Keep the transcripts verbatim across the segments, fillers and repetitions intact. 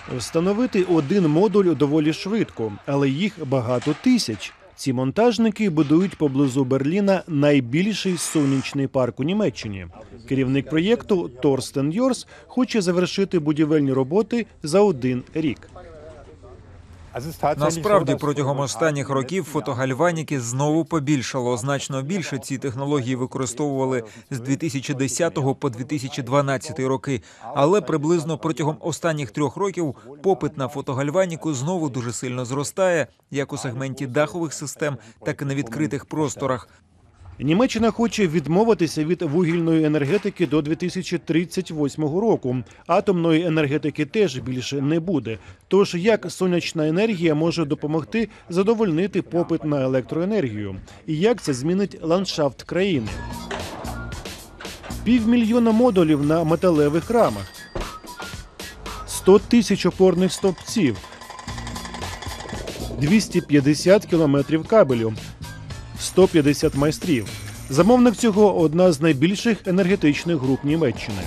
Встановити один модуль доволі швидко, але їх багато тисяч. Ці монтажники будують поблизу Берліна найбільший сонячний парк у Німеччині. Керівник проєкту Торстен Йорс хоче завершити будівельні роботи за один рік. Насправді, протягом останніх років фотогальваніки знову побільшало. Значно більше ці технології використовували з дві тисячі десятого по дві тисячі дванадцятий роки. Але приблизно протягом останніх трьох років попит на фотогальваніку знову дуже сильно зростає, як у сегменті дахових систем, так і на відкритих просторах. Німеччина хоче відмовитися від вугільної енергетики до дві тисячі тридцять восьмого року. Атомної енергетики теж більше не буде. Тож як сонячна енергія може допомогти задовольнити попит на електроенергію? І як це змінить ландшафт країни? Півмільйона модулів на металевих рамах. сто тисяч опорних стовпців. двісті п'ятдесят кілометрів кабелю. сто п'ятдесят майстрів. Замовник цього – одна з найбільших енергетичних груп Німеччини.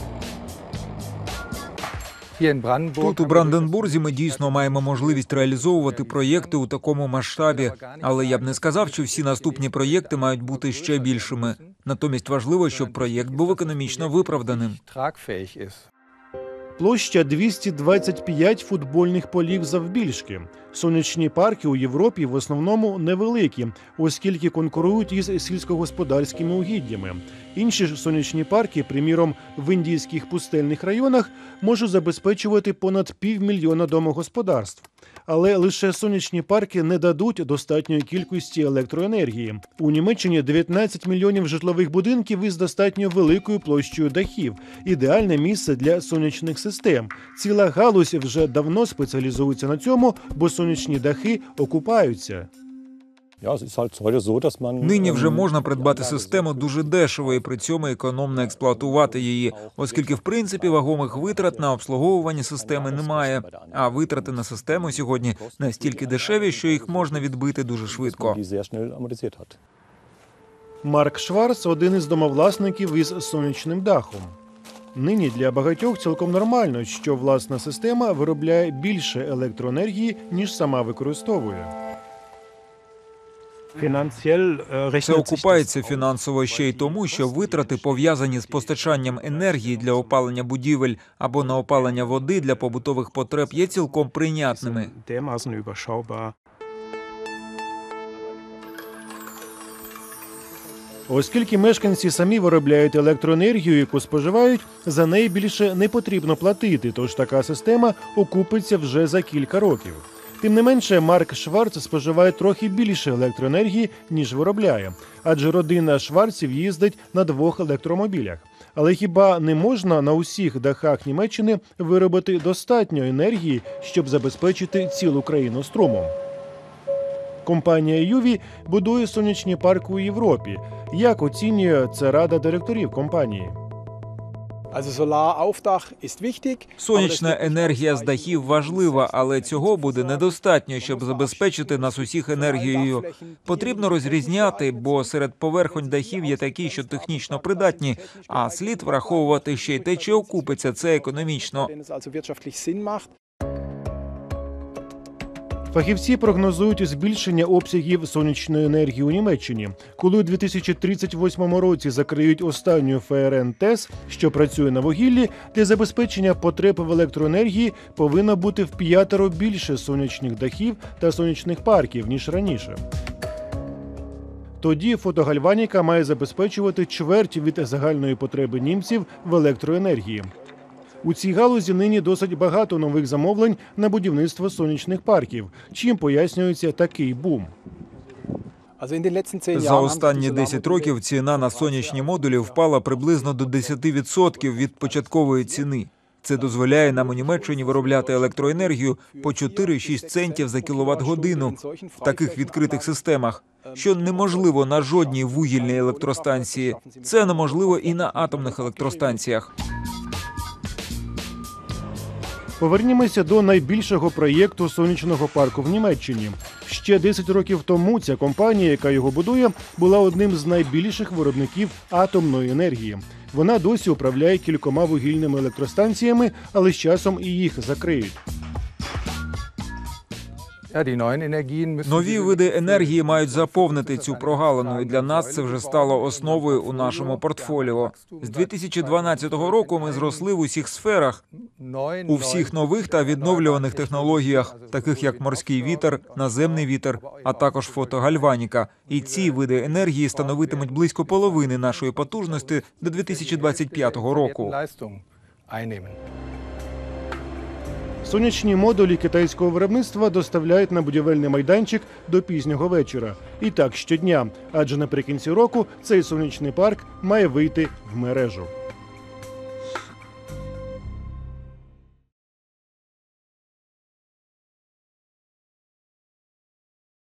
Тут, у Бранденбурзі, ми дійсно маємо можливість реалізовувати проєкти у такому масштабі. Але я б не сказав, що всі наступні проєкти мають бути ще більшими. Натомість важливо, щоб проєкт був економічно виправданим. Площа двісті двадцять п'ять футбольних полів завбільшки. Сонячні парки у Європі в основному невеликі, оскільки конкурують із сільськогосподарськими угіддями. Інші ж сонячні парки, приміром, в індійських пустельних районах, можуть забезпечувати понад півмільйона домогосподарств. Але лише сонячні парки не дадуть достатньої кількості електроенергії. У Німеччині дев'ятнадцять мільйонів житлових будинків із достатньо великою площею дахів. Ідеальне місце для сонячних систем. Ціла галузь вже давно спеціалізується на цьому, бо сонячні дахи окупаються. Нині вже можна придбати систему дуже дешево і при цьому економно експлуатувати її, оскільки, в принципі, вагомих витрат на обслуговування системи немає. А витрати на систему сьогодні настільки дешеві, що їх можна відбити дуже швидко. Марк Шварц – один із домовласників із сонячним дахом. Нині для багатьох цілком нормально, що власна система виробляє більше електроенергії, ніж сама використовує. Це окупається фінансово ще й тому, що витрати, пов'язані з постачанням енергії для опалення будівель або на опалення води для побутових потреб, є цілком прийнятними. Оскільки мешканці самі виробляють електроенергію, яку споживають, за неї більше не потрібно платити, тож така система окупиться вже за кілька років. Тим не менше, Марк Шварц споживає трохи більше електроенергії, ніж виробляє, адже родина Шварців їздить на двох електромобілях. Але хіба не можна на усіх дахах Німеччини виробити достатньо енергії, щоб забезпечити цілу країну струмом? Компанія Юві будує сонячні парки у Європі. Як оцінює це рада директорів компанії? Сонячна енергія з дахів важлива, але цього буде недостатньо, щоб забезпечити нас усіх енергією. Потрібно розрізняти, бо серед поверхонь дахів є такі, що технічно придатні, а слід враховувати ще й те, чи окупиться це економічно. Фахівці прогнозують збільшення обсягів сонячної енергії у Німеччині. Коли у дві тисячі тридцять восьмому році закриють останню ФРН ТЕС, що працює на вугіллі, для забезпечення потреб в електроенергії повинно бути в п'ятеро більше сонячних дахів та сонячних парків, ніж раніше. Тоді фотогальваніка має забезпечувати чверть від загальної потреби німців в електроенергії. У цій галузі нині досить багато нових замовлень на будівництво сонячних парків. Чим пояснюється такий бум? За останні десять років ціна на сонячні модулі впала приблизно до десяти відсотків від початкової ціни. Це дозволяє нам у Німеччині виробляти електроенергію по чотири-шість центів за кіловат-годину в таких відкритих системах, що неможливо на жодній вугільній електростанції. Це неможливо і на атомних електростанціях. Повернімося до найбільшого проєкту сонячного парку в Німеччині. Ще десять років тому ця компанія, яка його будує, була одним з найбільших виробників атомної енергії. Вона досі управляє кількома вугільними електростанціями, але з часом і їх закриють. Нові види енергії мають заповнити цю прогалину, і для нас це вже стало основою у нашому портфоліо. З дві тисячі дванадцятого року ми зросли в усіх сферах, у всіх нових та відновлюваних технологіях, таких як морський вітер, наземний вітер, а також фотогальваніка. І ці види енергії становитимуть близько половини нашої потужності до дві тисячі двадцять п'ятого року. Сонячні модулі китайського виробництва доставляють на будівельний майданчик до пізнього вечора. І так щодня, адже наприкінці року цей сонячний парк має вийти в мережу.